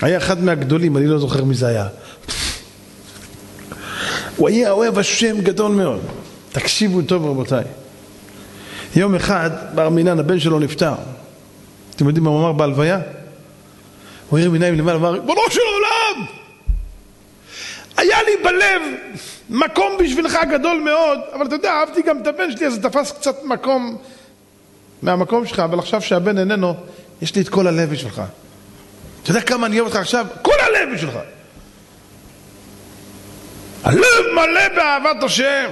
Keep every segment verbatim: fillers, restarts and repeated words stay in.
היה אחד מהגדולים, אני לא זוכר מי זה היה. הוא היה אוהב השם גדול מאוד. תקשיבו טוב רבותיי. יום אחד בר מינן הבן שלו נפטר. אתם יודעים מה הוא אמר בהלוויה? הוא הרים עיניים למעלה ואמר, ריבונו של עולם, היה לי בלב מקום בשבילך גדול מאוד, אבל אתה יודע, אהבתי גם את הבן שלי, אז זה תפס קצת מקום מהמקום שלך, אבל עכשיו שהבן איננו, יש לי את כל הלב בשבילך. אתה יודע כמה אני אוהב אותך עכשיו? כל הלב בשבילך. הלב מלא באהבת השם.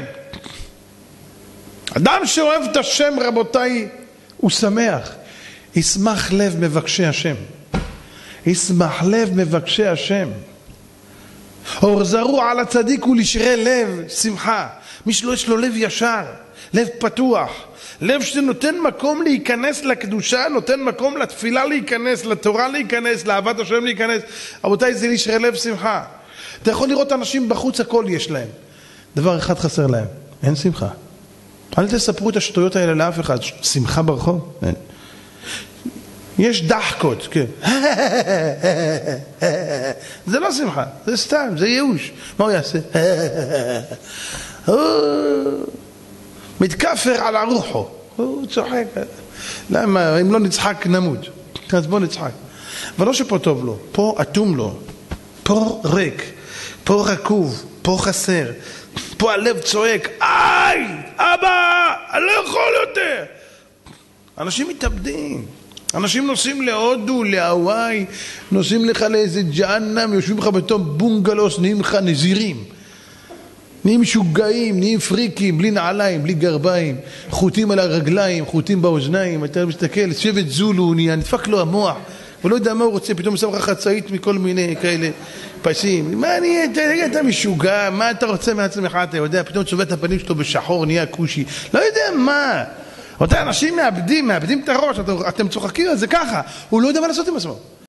אדם שאוהב את השם רבותיי, הוא שמח. ישמח לב מבקשי השם. ישמח לב מבקשי השם. אור זרוע על הצדיק ולשרי לב שמחה. מי שלא יש לו לב ישר, לב פתוח, לב שנותן מקום להיכנס לקדושה, נותן מקום לתפילה להיכנס, לתורה להיכנס, לאהבת השם להיכנס. רבותיי, זה לשרי לב שמחה. אתה יכול לראות אנשים בחוץ, הכל יש להם. דבר אחד חסר להם, אין שמחה. אל תספרו את השטויות האלה לאף אחד. שמחה ברחוב? אין. יש דחקות, כן. זה לא שמחה, זה סתם, זה ייאוש. מה הוא יעשה? מתכפר על הרוחו. הוא צוחק. למה? אם לא נצחק נמות. אז בוא נצחק. אבל לא שפה טוב לו, פה אטום לו. פה ריק, פה רקוב, פה חסר. פה הלב צועק, איי, אבא, אני לא יכול יותר. אנשים מתאבדים. אנשים נוסעים להודו, להוואי, נוסעים לך לאיזה ג'הנם, יושבים לך בתום בונגלוס, נהיים לך נזירים. נהיים משוגעים, נהיים פריקים, בלי נעליים, בלי גרביים, חוטים על הרגליים, חוטים באוזניים. אתה מסתכל, שבט זולו, נדפק לו המוח, ולא יודע מה הוא רוצה, פתאום שם לך חצאית מכל מיני כאלה פסים. מה אני, אתה, אתה משוגע, מה אתה רוצה מעצמך, אתה יודע, פתאום צובע את הפנים שלו בשחור, נהיה קושי, לא יודע מה. אותם אנשים מאבדים, מאבדים את הראש, אתם, אתם צוחקים על זה ככה, הוא לא יודע מה לעשות עם עצמו.